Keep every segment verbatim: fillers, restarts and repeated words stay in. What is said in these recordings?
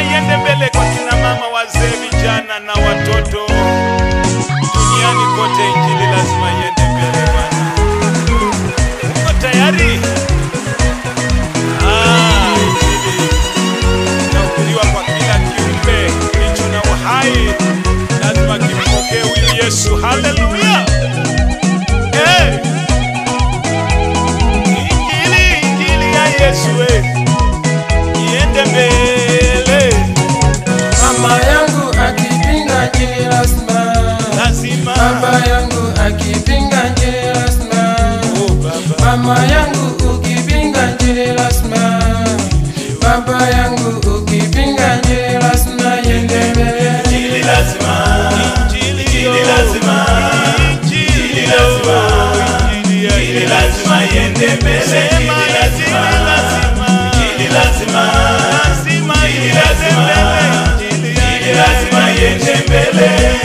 iende mbele kwa kina mama, wazee, vijana na watoto. Duniani kote injili lazima iende mbele bwana. Uko tayari? Ah, injili inahubiriwa kwa kila kiumbe kilicho na uhai. Lazima kimpokee huyu Yesu. Haleluya. Eh. Injili, injili ya Yesu eh. Iende mbele. Mama yangu akipinga injili lazima. Lazima. Baba yangu akipinga injili lazima. Oh baba. Mama yangu ukipinga injili lazima. Baba yangu ukipinga injili lazima iende mbele. Injili lazima. Injili lazima. Injili lazima. Injili lazima iende mbele. Injili lazima. Injili lazima. Injili lazima. Injili lazima iende mbele.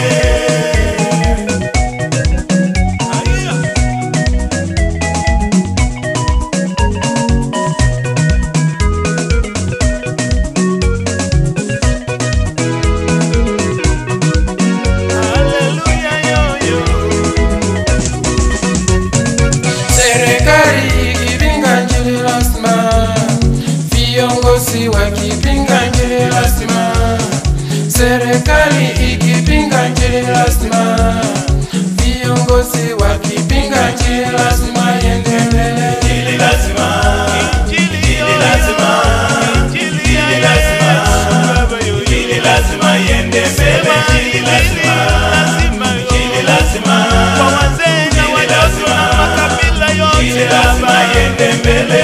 Serikali ikipinga injili lazima. Viongozi wakipinga injili lazima. Serikali ikipinga injili lazima. Viongozi wakipinga injili lazima iende mbele. Injili lazima. Injili lazima. Injili lazima. Injili lazima iende mbele. Injili lazima. Injili lazima. Kwa wazee na watoto na makabila yote. Injili lazima iende mbele.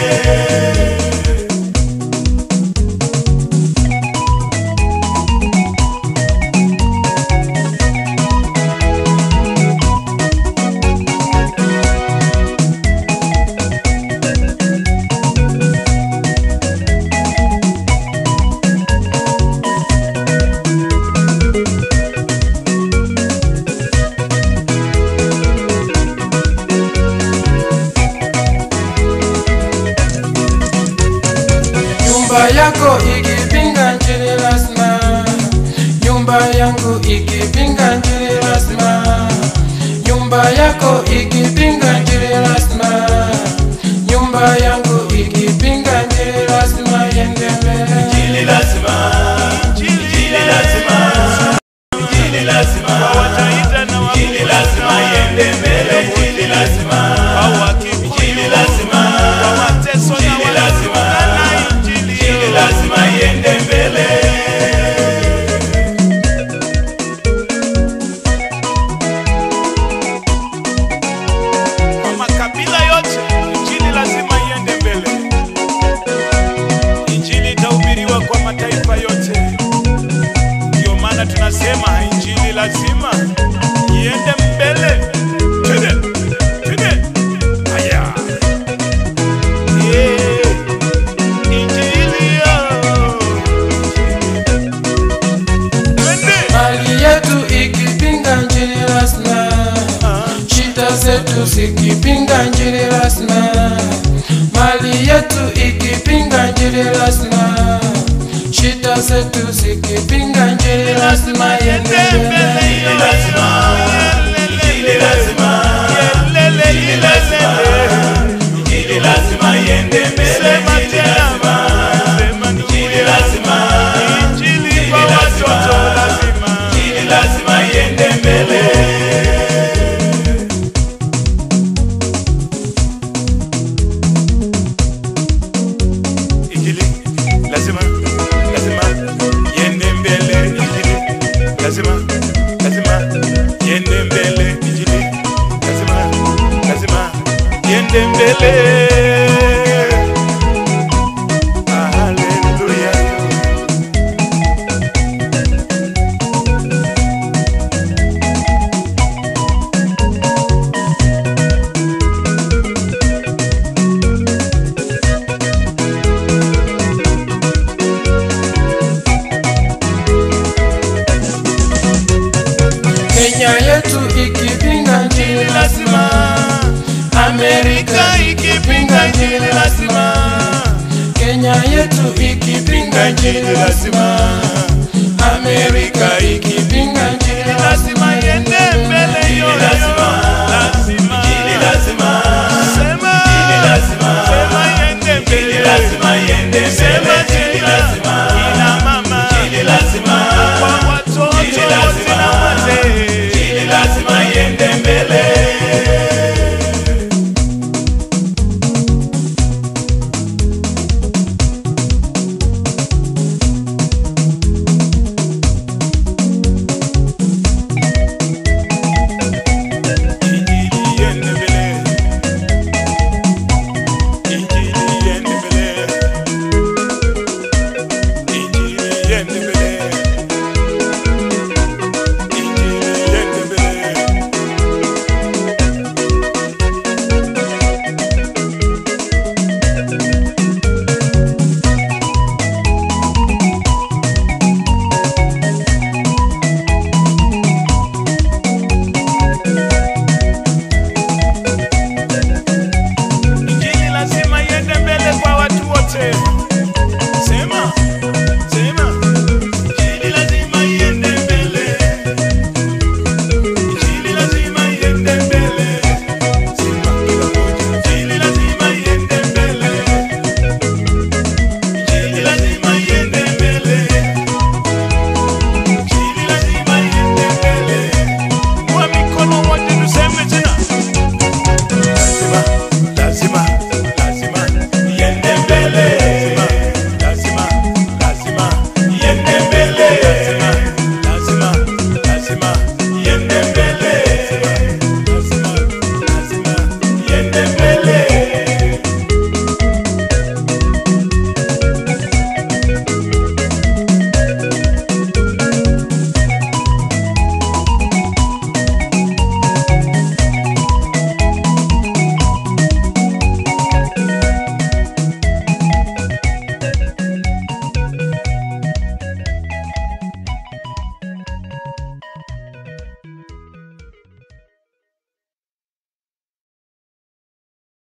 Nyumba yako ikipinga injili lazima. Nyumba yangu ikipinga injili lazima. Nyumba yako ikipinga injili lazima. Nyumba yangu ikipinga injili lazima iende mbele. Injili lazima. Injili lazima. Injili lazima. Wataita na wakuu. Injili lazima iende mbele. Injili lazima. Injili lazima. Wateso na lazima. Injili lazima iende mbele. Kwa makabila yote injili lazima iende mbele. Injili itahubiriwa kwa mataifa yote. Ndio maana tunasema injili lazima iende mbele. Twende. Twende. Haya. Yeah. Injili yo. Twende. Mali yetu ikipinga injili lazima. Shida zetu zikipinga injili lazima. Mali yetu ikipinga injili lazima. Shida zetu zikipinga injili lazima iende mbele. Injili lazima. Injili lazima. Injili lazima. Injili lazima iende mbele. Injili lazima. Injili lazima. Injili kwa watoto lazima. Injili lazima iende mbele. Injili lazima. Lazima iende mbele. Injili lazima. Lazima iende mbele. Injili lazima. Lazima iende mbele. Hallelujah. Kenya yetu ikipinga injili lazima. Amerika ikipinga injili lazima. Kenya Kenya yetu ikipinga injili lazima, Amerika ikipinga